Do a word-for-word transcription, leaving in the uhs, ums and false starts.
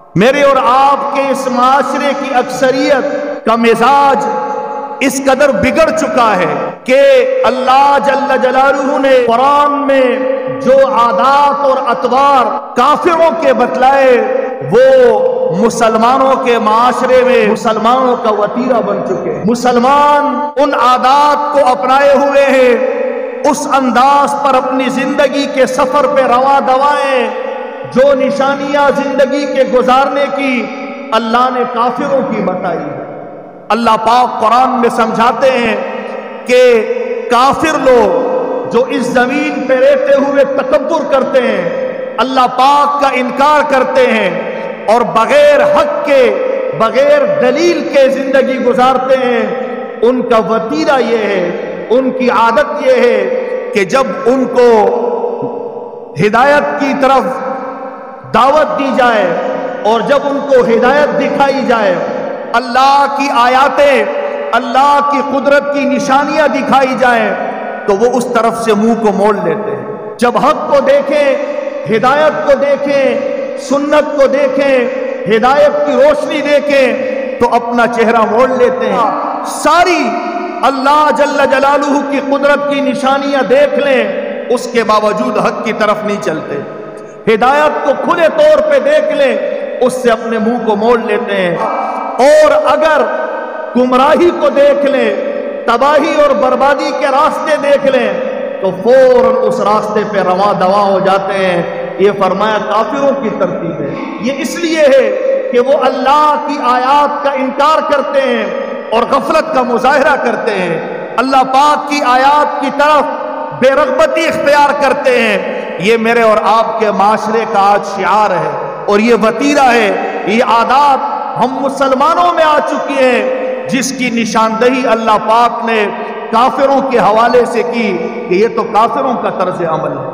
میرے اور آپ کے اس معاشرے کی اکثریت کا مزاج اس قدر بگڑ چکا ہے کہ اللہ جل جلالہ نے قرآن میں جو عادات اور اطوار کافروں کے بتلائے وہ مسلمانوں کے معاشرے میں مسلمانوں کا وتیرہ بن چکے ہیں۔ مسلمان ان عادات کو اپنائے ہوئے ہیں، اس انداز پر اپنی زندگی کے سفر پہ رواں دوائیں جو نشانیاں زندگی کے گزارنے کی اللہ نے کافروں کی بتائی ہے۔ اللہ پاک قرآن میں سمجھاتے ہیں کہ کافر لوگ جو اس زمین پہ رہتے ہوئے تکبر کرتے ہیں، اللہ پاک کا انکار کرتے ہیں اور بغیر حق کے بغیر دلیل کے زندگی گزارتے ہیں، ان کا وتیرہ یہ ہے، ان کی عادت یہ ہے کہ جب ان کو ہدایت کی طرف دعوت دی جائے اور جب ان کو ہدایت دکھائی جائے، اللہ کی آیاتیں اللہ کی قدرت کی نشانیاں دکھائی جائیں تو وہ اس طرف سے منہ کو موڑ لیتے ہیں۔ جب حق کو دیکھیں، ہدایت کو دیکھیں، سنت کو دیکھیں، ہدایت کی روشنی دیکھیں تو اپنا چہرہ موڑ لیتے ہیں۔ ساری اللہ جل جلالہ کی قدرت کی نشانیاں دیکھ لیں، اس کے باوجود حق کی طرف نہیں چلتے۔ ہدایت کو کھلے طور پہ دیکھ لیں، اس سے اپنے منہ کو موڑ لیتے ہیں۔ اور اگر گمراہی کو دیکھ لیں، تباہی اور بربادی کے راستے دیکھ لیں تو فوراً اس راستے پہ رواں دواں ہو جاتے ہیں۔ یہ فرمایا کافروں کی ترتیب ہے۔ یہ اس لیے ہے کہ وہ اللہ کی آیات کا انکار کرتے ہیں اور غفلت کا مظاہرہ کرتے ہیں، اللہ پاک کی آیات کی طرف بے رغبتی اختیار کرتے ہیں۔ یہ میرے اور آپ کے معاشرے کا آج شعار ہے اور یہ وتیرہ ہے، یہ عادات ہم مسلمانوں میں آ چکی ہیں جس کی نشاندہی اللہ پاک نے کافروں کے حوالے سے کی کہ یہ تو کافروں کا طرز عمل ہے۔